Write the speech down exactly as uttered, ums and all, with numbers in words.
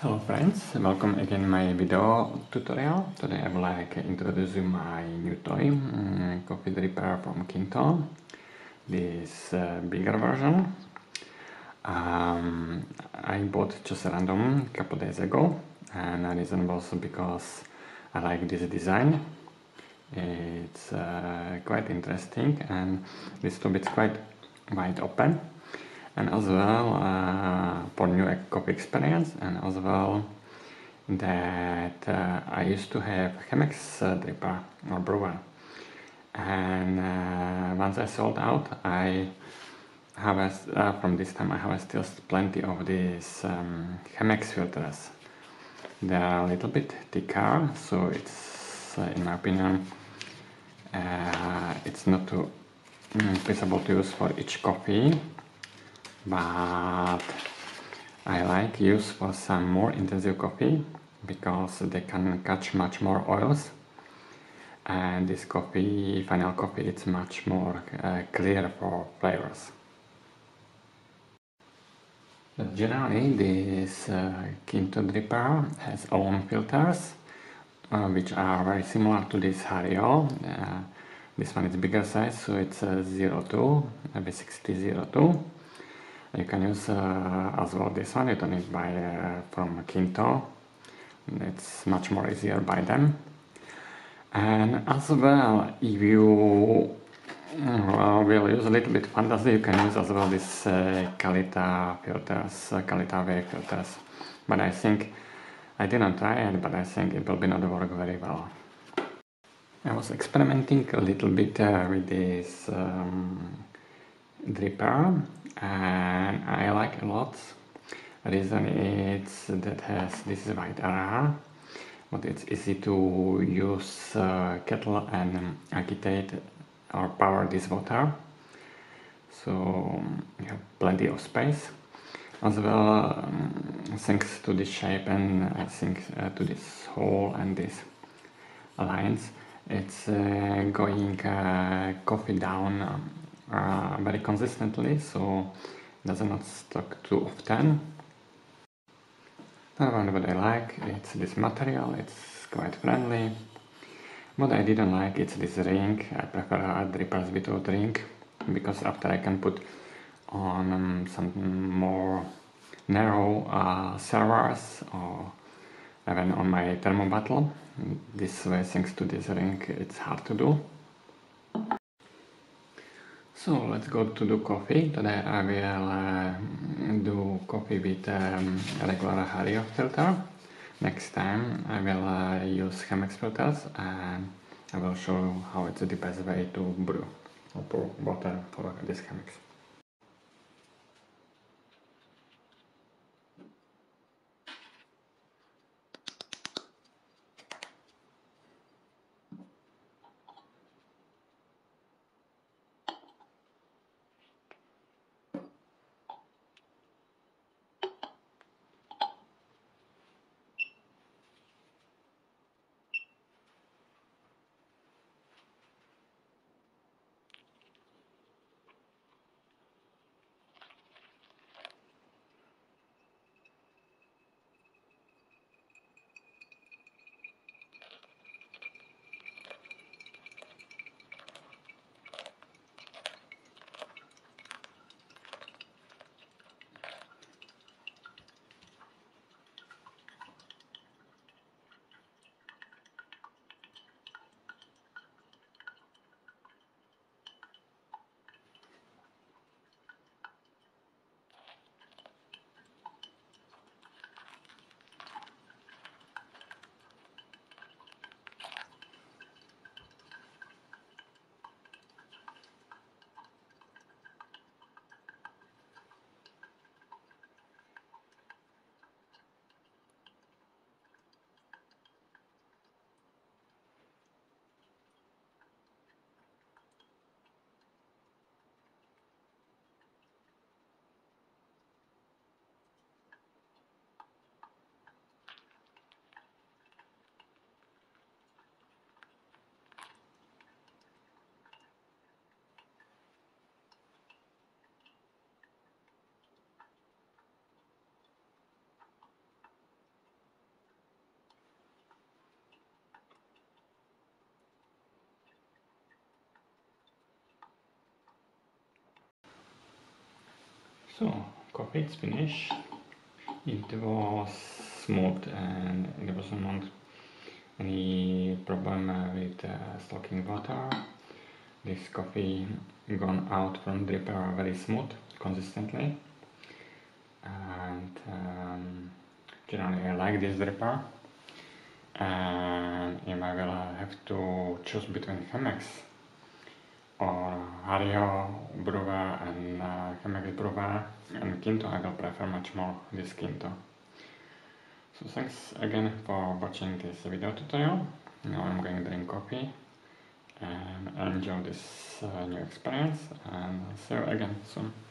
Hello friends, welcome again my video tutorial. Today I would like to introduce you my new toy, um, coffee dripper from Kinto. This uh, bigger version. Um, I bought just random a couple days ago, and the reason was because I like this design. It's uh, quite interesting, and this tube is quite wide open, and as well uh, for new coffee experience, and as well that uh, I used to have Chemex uh, dripper or Brewer, and uh, once I sold out, I have a, uh, from this time I have still plenty of these um, Chemex filters. They are a little bit thicker, so it's uh, in my opinion uh, it's not too mm, feasible to use for each coffee, but I like use for some more intensive coffee because they can catch much more oils, and this coffee, final coffee, it's much more uh, clear for flavors. But generally this uh, Kinto dripper has own filters uh, which are very similar to this Hario. Uh, this one is bigger size, so it's a zero two, a B sixty zero two. You can use uh, as well this one. You don't need buy uh, from Kinto. It's much more easier by them. And as well, if you uh, will use a little bit fantasy, you can use as well this uh, Kalita filters, uh, Kalita wave filters. But I think, I didn't try it, but I think it will be not work very well. I was experimenting a little bit uh, with this um, dripper, and I like a lot. The reason is that has this is white area, but it's easy to use uh, kettle and um, agitate or power this water, so um, you have plenty of space. As well, um, thanks to this shape and I think uh, to this hole and this lines, it's uh, going uh, coffee down um, uh, very consistently, so it does not stuck too often. Another one what I like, it's this material, it's quite friendly. What I didn't like, it's this ring. I prefer uh, drippers without ring, because after I can put on um, some more narrow uh, servers or even on my thermo bottle. This way, thanks to this ring, it's hard to do. So let's go to do coffee. Today I will uh, do coffee with um, regular Hario filter. Next time I will uh, use Chemex filters, and I will show you how it's the best way to brew or pour water for this Chemex. So, coffee is finished. It was smooth and there was not any problem uh, with uh, stocking water. This coffee gone out from dripper very smooth, consistently. And um, generally I like this dripper. And if I will have to choose between Chemex or Hario Brewer and uh, Chemex Brewer and Kinto, I will prefer much more this Kinto. So thanks again for watching this video tutorial. Now I'm going to drink coffee and enjoy this uh, new experience, and see you again soon.